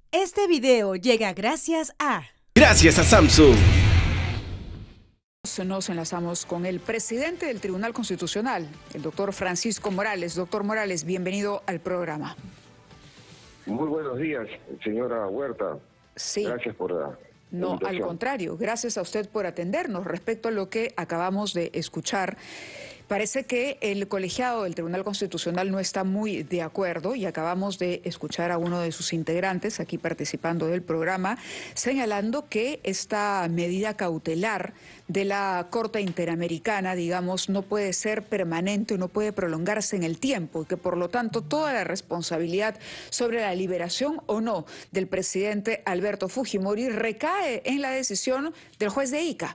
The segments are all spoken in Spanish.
Este video llega gracias a... Gracias a Samsung. Nos enlazamos con el presidente del Tribunal Constitucional, el doctor Francisco Morales. Doctor Morales, bienvenido al programa. Muy buenos días, señora Huerta. Sí. Gracias por la invitación. Al contrario, gracias a usted por atendernos. Respecto a lo que acabamos de escuchar, parece que el colegiado del Tribunal Constitucional no está muy de acuerdo y acabamos de escuchar a uno de sus integrantes aquí participando del programa señalando que esta medida cautelar de la Corte Interamericana, digamos, no puede ser permanente, no puede prolongarse en el tiempo y que por lo tanto toda la responsabilidad sobre la liberación o no del presidente Alberto Fujimori recae en la decisión del juez de Ica.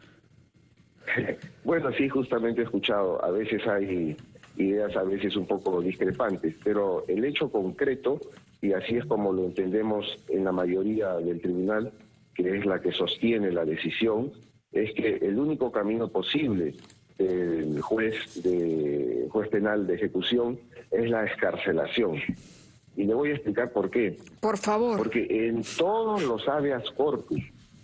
Bueno, sí, justamente he escuchado. A veces hay ideas a veces un poco discrepantes, pero el hecho concreto, y así es como lo entendemos en la mayoría del tribunal, que es la que sostiene la decisión, es que el único camino posible del juez penal de ejecución es la excarcelación. Y le voy a explicar por qué. Por favor. Porque en todos los habeas corpus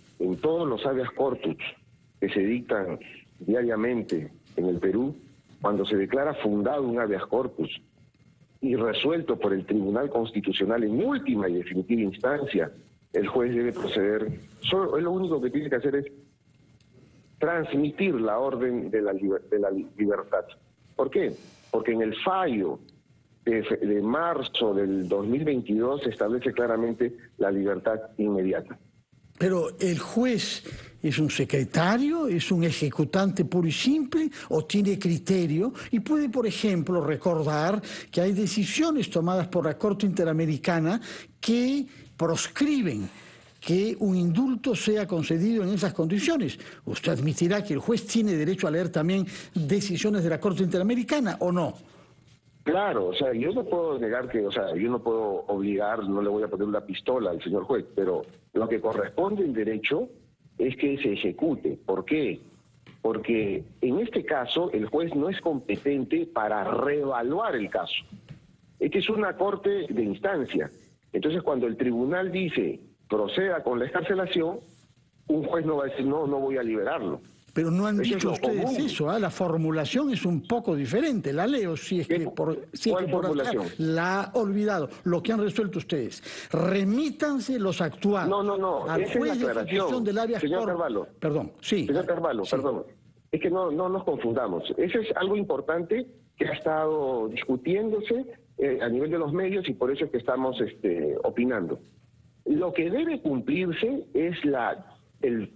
que se dictan diariamente en el Perú, cuando se declara fundado un habeas corpus y resuelto por el Tribunal Constitucional en última y definitiva instancia, el juez debe proceder. Lo único que tiene que hacer es transmitir la orden de la libertad. ¿Por qué? Porque en el fallo de marzo del 2022 se establece claramente la libertad inmediata. Pero el juez es un secretario, es un ejecutante puro y simple, o tiene criterio, y puede, por ejemplo, recordar que hay decisiones tomadas por la Corte Interamericana que proscriben que un indulto sea concedido en esas condiciones. Usted admitirá que el juez tiene derecho a leer también decisiones de la Corte Interamericana, ¿o no? Claro, o sea, yo no puedo negar que, yo no puedo obligar, no le voy a poner una pistola al señor juez, pero lo que corresponde en derecho es que se ejecute. ¿Por qué? Porque en este caso el juez no es competente para reevaluar el caso. Esta es una corte de instancia. Entonces, cuando el tribunal dice proceda con la excarcelación, un juez no va a decir no voy a liberarlo. Pero no han dicho ustedes eso, ¿eh? La formulación es un poco diferente. La leo si es que por formulación? La ha olvidado. Lo que han resuelto ustedes. Remítanse los actuales. No. Al Esa juez es la de ejecución del habeas corpus. Señor Carvalho. Perdón, sí. Señor Carvalho, sí. Perdón. Es que no nos confundamos. Eso es algo importante que ha estado discutiéndose a nivel de los medios y por eso es que estamos opinando. Lo que debe cumplirse es el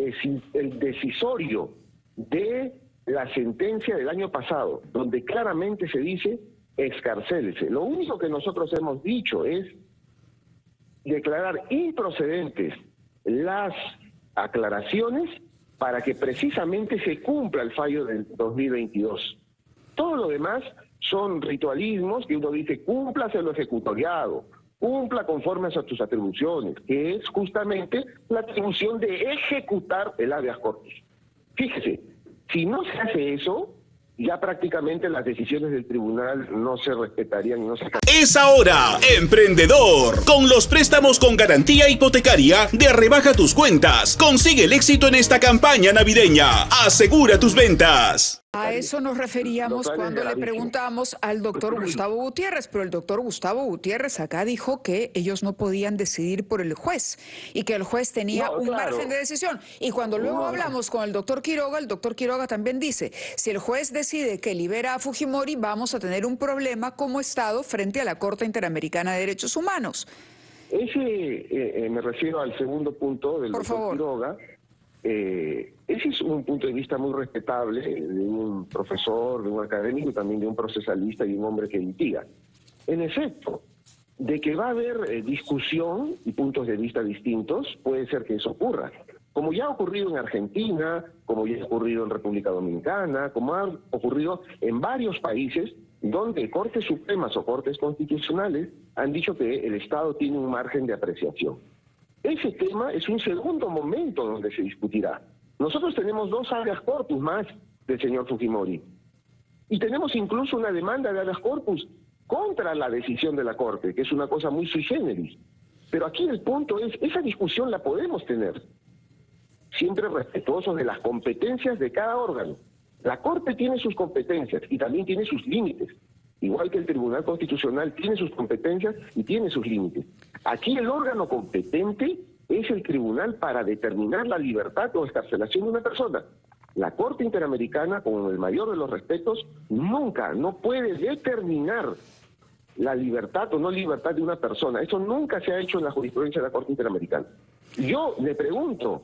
decisorio de la sentencia del año pasado, donde claramente se dice excarcélese. Lo único que nosotros hemos dicho es declarar improcedentes las aclaraciones para que precisamente se cumpla el fallo del 2022. Todo lo demás son ritualismos que uno dice cúmplase lo ejecutoriado, cumpla conforme a tus atribuciones, que es justamente la atribución de ejecutar el habeas corpus. Fíjese, si no se hace eso, ya prácticamente las decisiones del tribunal no se respetarían y no se... Es ahora, emprendedor. Con los préstamos con garantía hipotecaria de Rebaja tus Cuentas. Consigue el éxito en esta campaña navideña. Asegura tus ventas. A eso nos referíamos cuando le preguntamos al doctor Gustavo Gutiérrez, pero el doctor Gustavo Gutiérrez acá dijo que ellos no podían decidir por el juez y que el juez tenía margen de decisión. Y cuando luego hablamos con el doctor Quiroga también dice, si el juez decide que libera a Fujimori, vamos a tener un problema como Estado frente a la Corte Interamericana de Derechos Humanos. Me refiero al segundo punto del doctor Quiroga. Ese es un punto de vista muy respetable de un profesor, de un académico y también de un procesalista y un hombre que litiga. En efecto, de que va a haber discusión y puntos de vista distintos, puede ser que eso ocurra. Como ya ha ocurrido en Argentina, como ya ha ocurrido en República Dominicana, como ha ocurrido en varios países donde cortes supremas o cortes constitucionales han dicho que el Estado tiene un margen de apreciación. Ese tema es un segundo momento donde se discutirá. Nosotros tenemos 2 habeas corpus más del señor Fujimori. Y tenemos incluso una demanda de habeas corpus contra la decisión de la Corte, que es una cosa muy sui generis. Pero aquí el punto es, esa discusión la podemos tener, siempre respetuosos de las competencias de cada órgano. La Corte tiene sus competencias y también tiene sus límites, igual que el Tribunal Constitucional tiene sus competencias y tiene sus límites. Aquí el órgano competente es el tribunal para determinar la libertad o excarcelación de una persona. La Corte Interamericana, con el mayor de los respetos, nunca, no puede determinar la libertad o no libertad de una persona. Eso nunca se ha hecho en la jurisprudencia de la Corte Interamericana. Yo le pregunto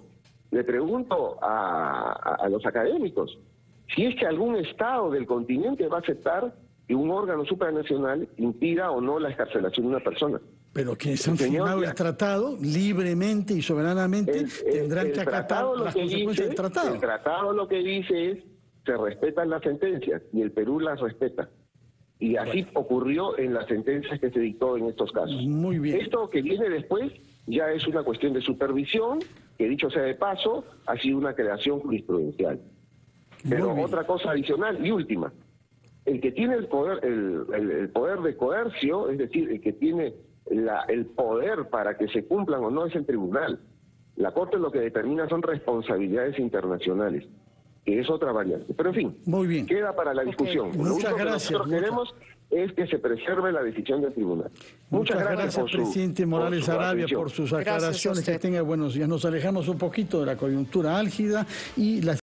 a los académicos si es que algún Estado del continente va a aceptar que un órgano supranacional impida o no la excarcelación de una persona. Pero quienes han firmado el tratado libremente y soberanamente tendrán que acatar las consecuencias del tratado. El tratado lo que dice es, se respetan las sentencias y el Perú las respeta. Y así ocurrió en las sentencias que se dictó en estos casos. Muy bien. Esto que viene después ya es una cuestión de supervisión, que dicho sea de paso, ha sido una creación jurisprudencial. Pero otra cosa adicional y última, el que tiene el poder, el poder de coercio, es decir, el que tiene el poder para que se cumplan o no es el tribunal. La Corte lo que determina son responsabilidades internacionales, que es otra variante. Pero en fin, muy bien, queda para la discusión. Muchas gracias. Lo que nosotros queremos es que se preserve la decisión del tribunal. Muchas gracias, presidente Morales Arabia, por sus aclaraciones. Que tenga buenos días. Nos alejamos un poquito de la coyuntura álgida y las